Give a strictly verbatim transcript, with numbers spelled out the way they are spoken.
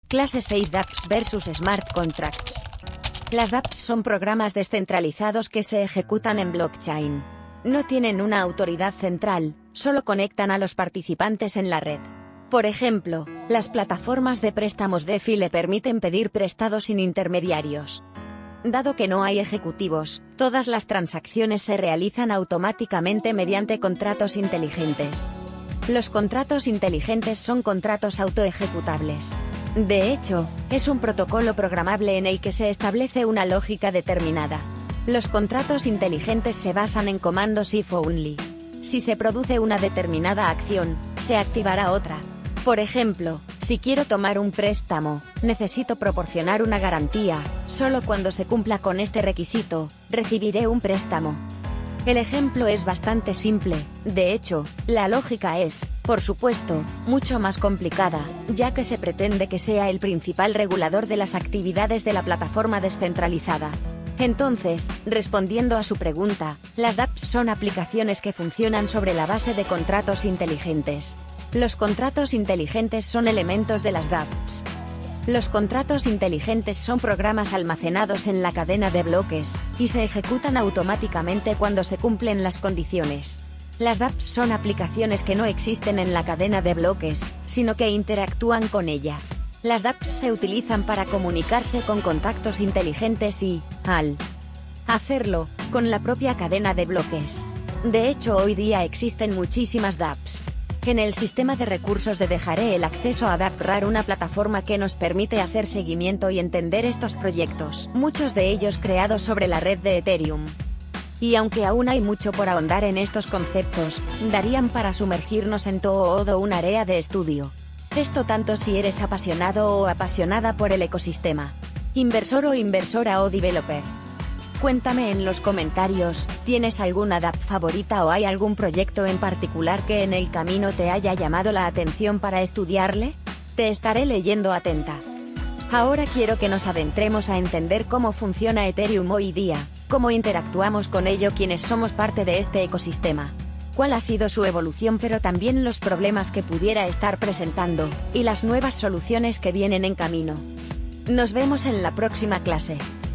Clase seis dApps versus Smart Contracts. Las dApps son programas descentralizados que se ejecutan en blockchain. No tienen una autoridad central, solo conectan a los participantes en la red. Por ejemplo, las plataformas de préstamos DeFi le permiten pedir prestado sin intermediarios. Dado que no hay ejecutivos, todas las transacciones se realizan automáticamente mediante contratos inteligentes. Los contratos inteligentes son contratos autoejecutables. De hecho, es un protocolo programable en el que se establece una lógica determinada. Los contratos inteligentes se basan en comandos if only. Si se produce una determinada acción, se activará otra. Por ejemplo, si quiero tomar un préstamo, necesito proporcionar una garantía. Solo cuando se cumpla con este requisito, recibiré un préstamo. El ejemplo es bastante simple. De hecho, la lógica es, por supuesto, mucho más complicada, ya que se pretende que sea el principal regulador de las actividades de la plataforma descentralizada. Entonces, respondiendo a su pregunta, las dApps son aplicaciones que funcionan sobre la base de contratos inteligentes. Los contratos inteligentes son elementos de las dApps. Los contratos inteligentes son programas almacenados en la cadena de bloques, y se ejecutan automáticamente cuando se cumplen las condiciones. Las dApps son aplicaciones que no existen en la cadena de bloques, sino que interactúan con ella. Las dApps se utilizan para comunicarse con contactos inteligentes y, al hacerlo, con la propia cadena de bloques. De hecho, hoy día existen muchísimas dApps. En el sistema de recursos de dejaré el acceso a DAppRar, una plataforma que nos permite hacer seguimiento y entender estos proyectos, muchos de ellos creados sobre la red de Ethereum. Y aunque aún hay mucho por ahondar en estos conceptos, darían para sumergirnos en todo un área de estudio. Esto tanto si eres apasionado o apasionada por el ecosistema, inversor o inversora o developer. Cuéntame en los comentarios, ¿tienes alguna dApp favorita o hay algún proyecto en particular que en el camino te haya llamado la atención para estudiarle? Te estaré leyendo atenta. Ahora quiero que nos adentremos a entender cómo funciona Ethereum hoy día, cómo interactuamos con ello quienes somos parte de este ecosistema, cuál ha sido su evolución, pero también los problemas que pudiera estar presentando, y las nuevas soluciones que vienen en camino. Nos vemos en la próxima clase.